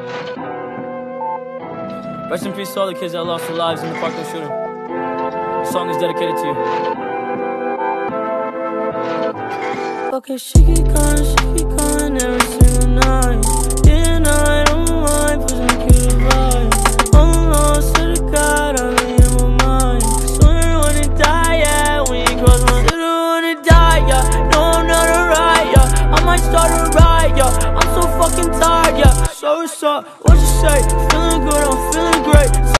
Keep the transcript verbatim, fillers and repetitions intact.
Rest in peace to all the kids that lost their lives in the Parkland shooting. This song is dedicated to you. Okay, she keep calling, she keep calling every single night. Day and night on my mind, pushing cute vibe. I'm lost to the God, I'm in my mind. Swear I wanna die, yeah, when you cross my Still wanna die, yeah. No, I'm not alright, yeah. I might start a riot, yeah. I'm so fucking tired, yeah. So what's up, what you say? Feeling good, I'm feeling great.